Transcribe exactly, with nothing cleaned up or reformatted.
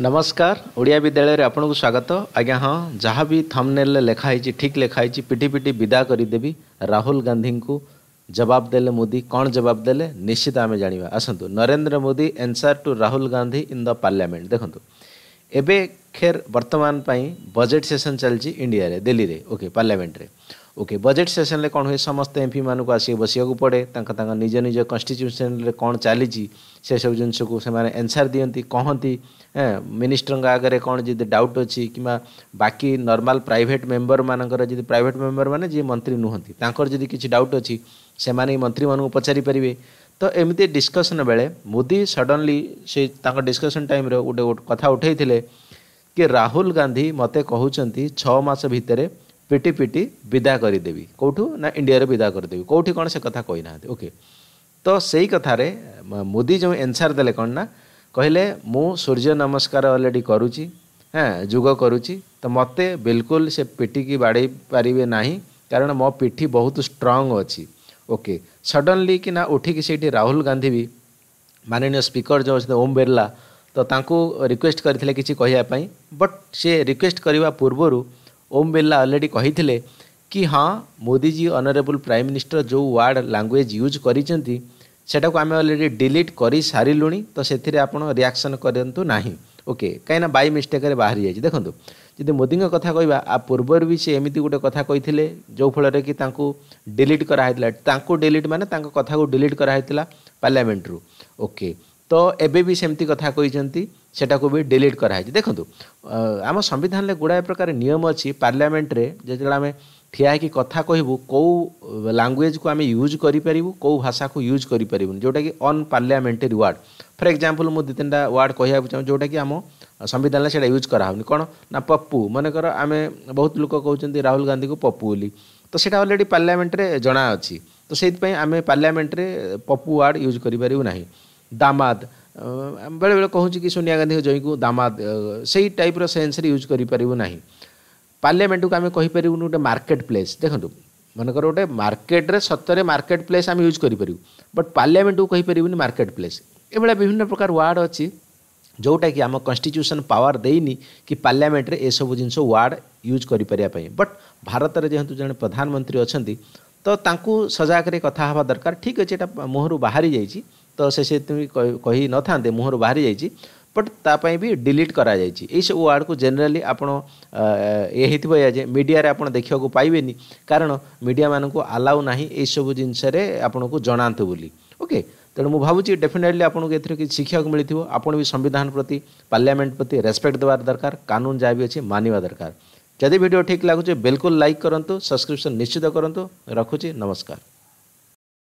नमस्कार ओडिया विद्यालय रे आपन को स्वागत। आज्ञा हाँ जहाँ भी थंबनेल लिखाई ठीक लिखाई पिटी पिटी विदा करदेवी। राहुल गांधी को जवाब देले मोदी कौन जवाब देले निश्चित आम जाना। आसतु Narendra Modi answer to Rahul Gandhi in the parliament. देखो एबे खेर वर्तमान बजेट सेशन चलती इंडिया रे दिल्ली रे ओके पार्लियामेंट रे ओके बजेट सेशन ले कौन हुए समस्त एमपी मानक आसिक बसिया पड़े तांका तांका निज निज कन्स्टिट्यूशन रे कौन चली से सब जिनस को से एनसर दियंती कहती मिनिस्टर आगे कौन जी डाउट अच्छी कि बाकी नॉर्मल प्राइवेट मेंबर मानकर जी प्राइवेट मेंबर माने जी मंत्री नुहंती तांकर जदी किछि डाउट अच्छी से माने मंत्री मानू पचारि परिबे। तो एमती डिस्कशन बेले मोदी सडनली से तांका डिस्कशन टाइम रे गोटे कथा उठेइथिले कि राहुल गांधी मते कहउचंती छह मास भितरे पिटी पिटी विदा करदेवी कौटू ना इंडिया रे विदा करदेवी कौटी कौन से कथा कही ना ओके। तो सही कथारे मोदी जो एनसर देले कौन ना कहले मु सूर्य नमस्कार ऑलरेडी करुची हाँ जुग करुची तो मते बिल्कुल से पिटी की बाड़े पारिबे नाही कारण मो पिठी बहुत स्ट्रांग अच्छी ओके। सडनली कि ना उठिकी से राहुल गांधी भी माननीय स्पीकर जो ओम बिरला तो तांको रिक्वेस्ट करथिले किछि कहिया पई बट से रिक्वेस्ट करबा पूर्वरु ओम बिरला ऑलरेडी कही कि हाँ Modi ji honourable prime minister जो वर्ड लैंग्वेज यूज करिसेंती सेटा को आम ऑलरेडी डिलीट कर सारूँ तो से रिएक्शन करंतु नाही ओके कहीं बाई मिस्टेक बाहर जाइए। देखो जब मोदी कथा कहवा आ पूर्वर भी से एमती गोटे कथा कही जो फल कि डिलीट कराई डिलीट माने कथा को डिलीट कराई पार्लियामेंट रु ओके। तो एबे भी सेमती कथा कहते सेटा को भी डिलीट कराई। देखो आम संविधान में गुड़ाए प्रकार नियम अच्छी पार्लियामेंट रे जो आम ठिया कि कथा कहबू कौ लैंग्वेज को आम यूज करूँ कौ भाषा को यूज करूँ जोटा कि unparliamentary word for example मु दु तीन वर्ड कहूँ चाहूँ जोटा कि आम संविधान से यूज कराऊनी कौन ना पप्पू मनकर आम बहुत लोग कहते राहुल गांधी को पप्पू बोली तो सेटा ऑलरेडी पार्लियामेंट रे जना अच्छी तो से आम पार्लियामेंट रे पप्पू वर्ड यूज करूँ ना। दामाद बेले बेले कहूँ कि सोनिया गांधी जई को दामाद से टाइप सेन्स यूज करूँ ना। पार्लियामेंट को आम कहीपर गोटे मार्केट प्लेस देखो मनकर गोटे मार्केट रे सतरे मार्केट प्लेस आम यूज करूँ बट पार्लियामेंट को कहीपर मार्केट प्लेस ये विभिन्न प्रकार वार्ड अच्छी जोटा कि आम कन्स्टिट्यूशन पावर देनी कि पार्लियामेंट रे ए सब जिनस वार्ड यूज करें बट भारत में जेहेतु जन प्रधानमंत्री अच्छा तो तांकू सजाग कथा हवा दरकार ठीक अच्छे मुहर बाहरी जाइए तो से कही न था मुहर बाहरी जाइए बट तापाई भी डिलीट करा जाइए यही सब वार्ड को जनरली आपड़ ये जे मीडिया रे आप देखा पाइबेनी कारण मीडिया मानक अलाउ ना यही सब जिनस आपन को जनातु बोली ओके। तेणु मुझे भावुँ डेफिनेटली आपको एथि कि शिक्षा मिली आपड़ भी संविधान प्रति पार्लियामेंट प्रति रेस्पेक्ट देवार दरकार कानून जहाँ भी अच्छे मानवा दरकार। जदि वीडियो ठीक लगुच बिल्कुल लाइक करूँ सब्सक्रिप्शन निश्चित करूँ रखुची नमस्कार।